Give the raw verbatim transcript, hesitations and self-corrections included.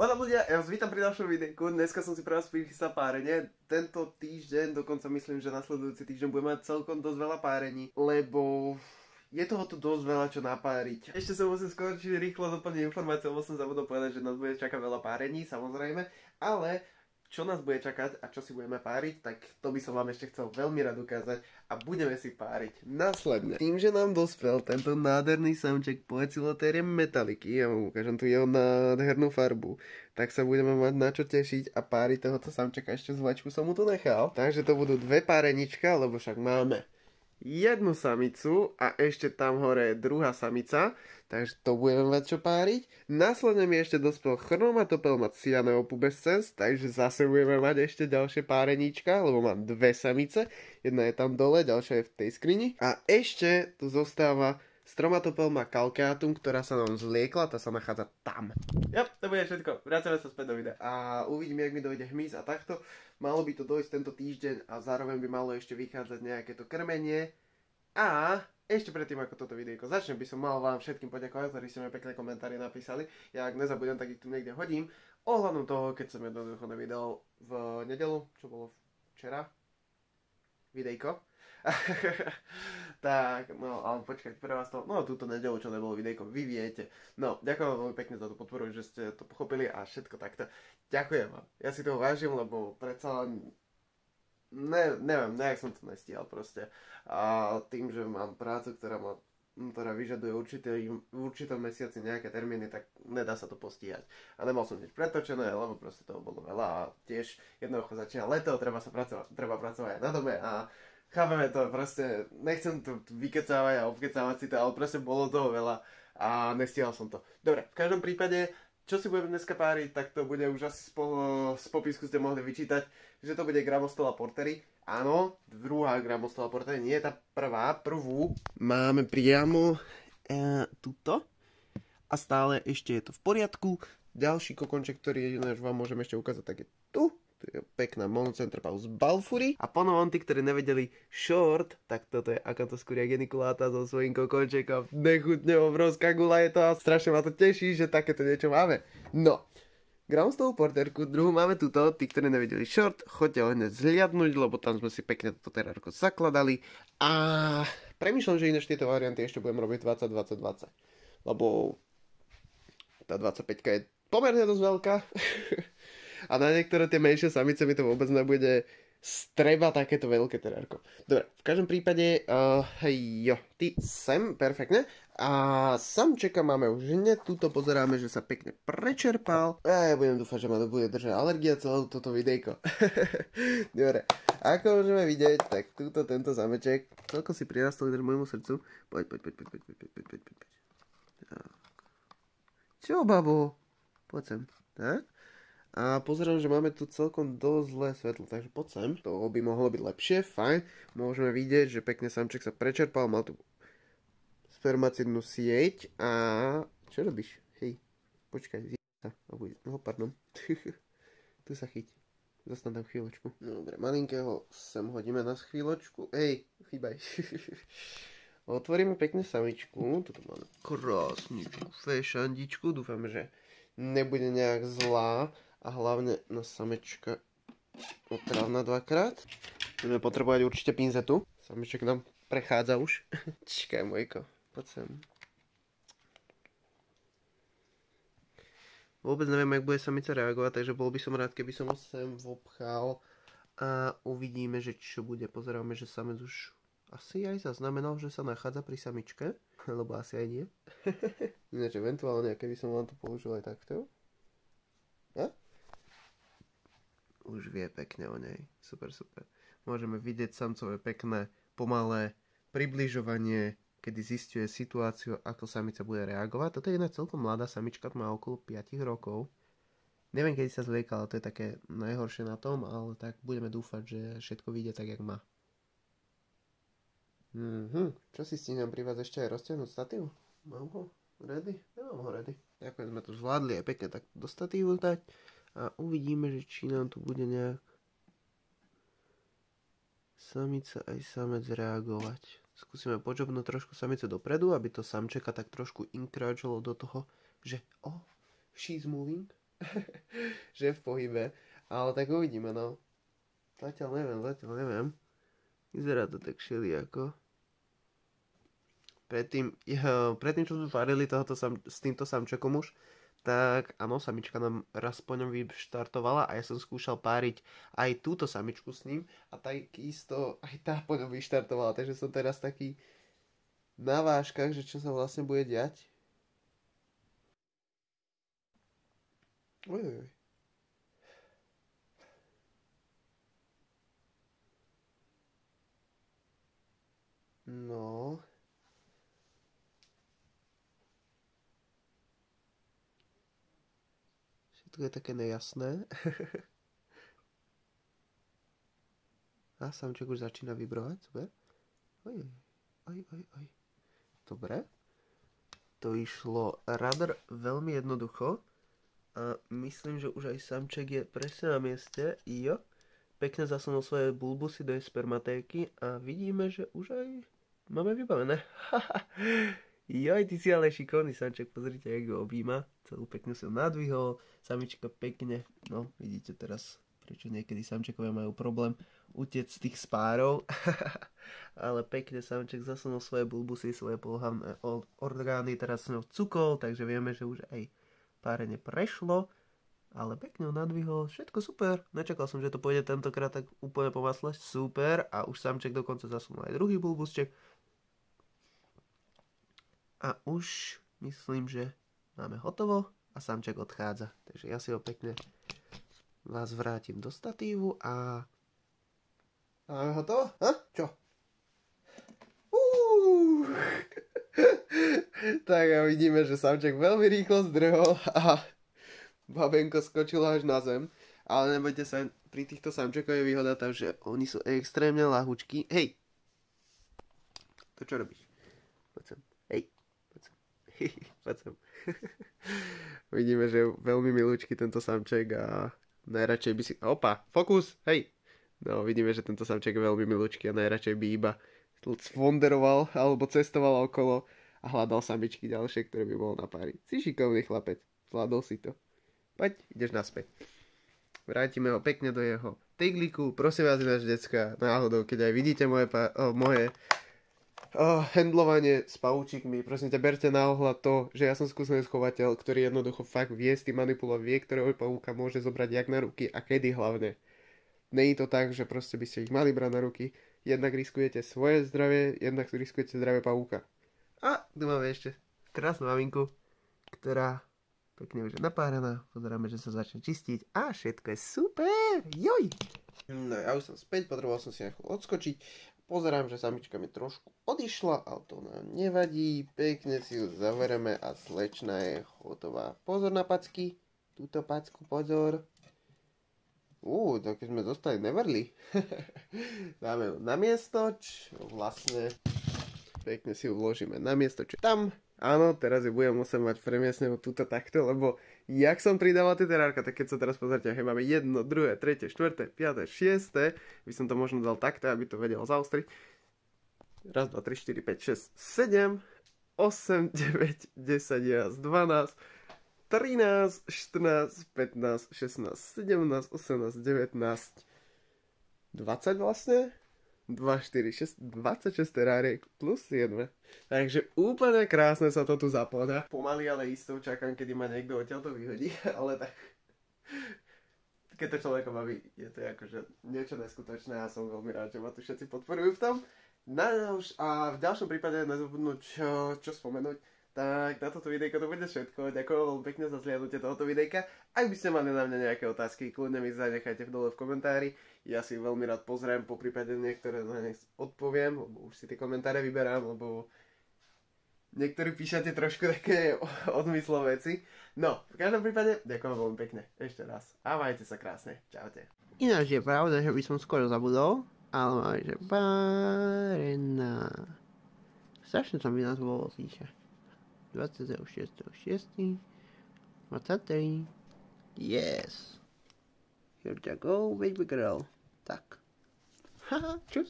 Bueno ľudia, ja vás vítam pri ďalšom videjku. Dneska som si pre vás prichystal párenie. Tento týždeň, dokonca myslím, že nasledujúci týždeň budeme mať celkom dosť veľa párení, lebo je toho tu dosť veľa čo napáriť. Ešte som musím skončiť rýchlo doplniť informácie, lebo som zabudol povedať, že nás bude čakať veľa párení, samozrejme, ale čo nás bude čakať a čo si budeme páriť, tak to by som vám ešte chcel veľmi rád ukázať a budeme si páriť následne. Tým, že nám dospel tento nádherný samček Poecilotheria metallici, ja vám ukážem tu jeho nádhernú farbu, tak sa budeme mať na čo tešiť a páriť tohoto samčeka. Ešte zvlečku som mu tu nechal, takže to budú dve párenička, lebo však máme jednu samicu a ešte tam hore druhá samica, takže to budeme mať čo páriť. Následne mi ešte dospel Chromatopelma cyaneopubescens, takže zase budeme mať ešte ďalšie páreníčka, lebo mám dve samice, jedna je tam dole, ďalšia je v tej skrini. A ešte tu zostáva Stromatopelma calceatum, ktorá sa nám zliekla, tá sa nachádza tam. Ja, to bude všetko, vracame sa späť do videa. A uvidíme, jak mi dojde hmyz a takto. Malo by to dojsť tento týždeň a zároveň by malo ešte vychádzať nejaké to krmenie. A ešte predtým, ako toto videjko začne, by som mal vám všetkým poďakovať, ktorí ste mi pekné komentári napísali. Ja ak nezabudem, tak ich tu niekde hodím. Ohľadom toho, keď som jednoducho nevydal v nedelu, čo bolo včera, videjko. Tak, no, ale počkať, pre vás to, no, túto nedelu, čo nebolo videjko, vy viete. No, ďakujem vám veľmi pekne za tú podporu, že ste to pochopili a všetko takto. Ďakujem vám. Ja si toho vážim, lebo predsa len, ne, neviem, nejak som to nestíhal proste. A tým, že mám prácu, ktorá ma, ktorá vyžaduje určitý, v určitom mesiaci nejaké termíny, tak nedá sa to postíhať. A nemal som nič pretočené, lebo proste toho bolo veľa a tiež jednoducho začína leto, treba sa pracovať, treba pracovať aj na dome a chápeme to, proste nechcem to vykecávať a obkecávať si to, ale proste bolo toho veľa a nestíhal som to. Dobre, v každom prípade, čo si budeme dneska páriť, tak to bude už asi spo, z popisku ste mohli vyčítať, že to bude Grammostola porteri. Áno, druhá Grammostola porteri, nie je tá prvá, prvú máme priamo e, tuto a stále ešte je to v poriadku. Ďalší kokonček, ktorý jediné, vám môžem ešte ukázať, tak je tu. To je pekná Monocentropaus balfouri. A ponovom tí, ktorí nevedeli short, tak toto je Acanthus geniculata so svojím kokončekom. Nechutne obrovská gula je to a strašne ma to teší, že takéto niečo máme. No, Grammostola porterku, druhú máme tuto. Tí, ktorí nevedeli short, choďte ho hneď zhliadnúť, lebo tam sme si pekne toto terárko zakladali. A premýšľam, že inéž tieto varianty ešte budem robiť dvadsať dvadsať dvadsať. Lebo tá dvadsaťpäťka je pomerne dosť veľká. A na niektoré tie menšie samice mi to vôbec nebude streba takéto veľké terárko. Dobre, v každom prípade, uh, hej, jo, ty sem, perfektne. A samčeka máme už hneď, tuto pozeráme, že sa pekne prečerpal. A ja budem dúfať, že ma to bude držať alergia celé toto videjko. Dobre, ako môžeme vidieť, tak túto tento sameček celkom si prirastol k môjmu srdcu. Poď, poď, poď, poď, poď, poď, poď, poď, poď, poď. Čo, babo? Poď sem, tak? A pozerám, že máme tu celkom dosť zlé svetlo, takže poď sem. To by mohlo byť lepšie, fajn. Môžeme vidieť, že pekne samček sa prečerpal, mal tu spermacidnú sieť a... Čo robíš? Hej, počkaj, zj*** sa. No, pardon. Tu sa chyť. Zostan tam chvíľočku. Dobre, malinkého sem hodíme na chvíľočku. Hej, chýbaj. Otvoríme pekne samičku. Tuto máme krásničku fešandičku. Dúfam, že nebude nejak zlá. A hlavne na samečka otrávna dvakrát. Budeme potrebovať určite pinzetu. Sameček nám prechádza už. Čakaj, mojko, poď sem. Vôbec neviem, jak bude samica reagovať, takže bol by som rád, keby som ho sem vopchal. A uvidíme, že čo bude. Pozeráme, že samec už asi aj zaznamenal, že sa nachádza pri samičke. Lebo asi aj nie. Ináč eventuálne, keby som vám to použil aj takto. A? Už vie pekne o nej. Super, super. Môžeme vidieť samcové pekné, pomalé približovanie, kedy zisťuje situáciu, ako samica bude reagovať. Toto je jedna celkom mladá samička, má okolo päť rokov. Neviem, kedy sa zliekala, to je také najhoršie na tom, ale tak budeme dúfať, že všetko vyjde tak, jak má. Mhm. Čo si stíham pri vás ešte aj roztiahnuť statív? Mám ho ready? Nemám ho ready. Ďakujem, sme to zvládli aj pekne tak do statívu dať. A uvidíme, že či nám tu bude nejak samica aj samec reagovať. Skúsime počopnúť trošku samice dopredu, aby to samčeka tak trošku encroachalo do toho, že oh, she's moving. že je v pohybe. Ale tak uvidíme, no. Zatiaľ neviem, zatiaľ neviem. Vyzerá to tak všelijako. Predtým, ja, predtým, čo sme varili tohoto sam, s týmto samčekom už, tak áno, samička nám raz po ňom vyštartovala a ja som skúšal páriť aj túto samičku s ním a takisto aj tá po ňom vyštartovala, takže som teraz taký na vážkach, že čo sa vlastne bude diať. Ojoj. No. Všetko je také nejasné. A samček už začína vibrovať, super. Oj, oj, oj, oj. Dobre. To išlo radar veľmi jednoducho. A myslím, že už aj samček je presne na mieste. Jo. Pekne zasunul svoje bulbusy do jej spermatéky a vidíme, že už aj máme vybavené. Joj, ty si ale šikovný samček, pozrite, jak ho objíma. Celú pekne si ho nadvihol. Samička pekne, no vidíte teraz, prečo niekedy samčekovia majú problém utiec z tých spárov. Ale pekne samček zasunul svoje bulbusy, svoje pohlavné orgány, teraz s ňou cukol, takže vieme, že už aj párenie prešlo, ale pekne ho nadvihol, všetko super. Nečakal som, že to pôjde tentokrát tak úplne po masle, super. A už samček dokonca zasunul aj druhý bulbusček. A už myslím, že máme hotovo a samček odchádza. Takže ja si ho pekne vás vrátim do statívu a... Máme hotovo? Ha? Čo? Uuu. Tak a vidíme, že samček veľmi rýchlo zdrhol a babenko skočilo až na zem. Ale nebojte sa, pri týchto samčekov je výhoda tá, že oni sú extrémne ľahučky. Hej! To čo robíš? Poď sem. Hej! Poď sem. Poď sem. Vidíme, že je veľmi milúčky tento samček a najradšej by si... Opa! Fokus! Hej! No, vidíme, že tento samček je veľmi milúčky a najradšej by iba sfonderoval alebo cestoval okolo a hľadal samičky ďalšie, ktoré by bol na pári. Si šikovný chlapec, zvládol si to. Poď, ideš naspäť. Vrátime ho pekne do jeho tegliku. Prosím vás, náš decka, náhodou, keď aj vidíte moje, oh, moje oh, handlovanie s pavúčikmi, prosím ťa, berte na ohľad to, že ja som skúsený schovateľ, ktorý jednoducho fakt vie s tým manipulovať, vie, ktorého pavúka môže zobrať jak na ruky a kedy hlavne. Nie je to tak, že proste by ste ich mali brať na ruky. Jednak riskujete svoje zdravie, jednak riskujete zdravie pavúka. A tu máme ešte krásnu maminku, ktorá pekne už je napárená. Pozeráme, že sa začne čistiť a všetko je super. Joj! No ja už som späť, potreboval som si nejako odskočiť. Pozerám, že samička mi trošku odišla, ale to nám nevadí. Pekne si ju zavereme a slečna je hotová. Pozor na packy. Túto packu, pozor. Uuu, tak sme zostali neverli. Dáme ju na miesto, čo vlastne pekne si ju vložíme na miesto, čo tam. Áno, teraz ju budem musieť mať premiesneho túto takto, lebo jak som pridával tie terárka, tak keď sa teraz pozrite, hej, máme jedno, druhé, tretie, štvrté, piaté, šieste, by som to možno dal takto, aby to vedel zaostriť. Raz, dva, tri, štyri, päť, šesť, sedem, osem, deväť, desať, jedenásť, dvanásť, trinásť, štrnásť, pätnásť, šestnásť, sedemnásť, osemnásť, devätnásť, dvadsať vlastne? dva, štyri, šesť, dvadsaťšesť teráriek plus sedem. Takže úplne krásne sa to tu zapadá. Pomaly, ale istou čakám, kedy ma niekto odtiaľ to vyhodí, ale tak... Keď to človeka baví, je to akože niečo neskutočné a som veľmi rád, že ma tu všetci podporujú v tom. A v ďalšom prípade nezabudnúť čo, čo spomenúť. Tak na toto videjko to bude všetko. Ďakujem veľmi pekne za zliadnutie tohoto videjka. Ak by ste mali na mňa nejaké otázky, kľudne mi zanechajte dole v komentári. Ja si veľmi rád pozriem, po prípade niektoré na ne odpoviem, lebo už si tie komentáre vyberám, lebo niektorí píšete trošku také odmyslové veci. No, v každom prípade ďakujem veľmi pekne ešte raz. A majte sa krásne. Čaute. Ináč je pravda, že by som skoro zabudol, ale máte párená. Strašne sa mi nás bolo píše. dvadsiateho šiesteho šiesteho dvadsaťtri. Yes. Here we go, baby girl. Tak. Haha, čus.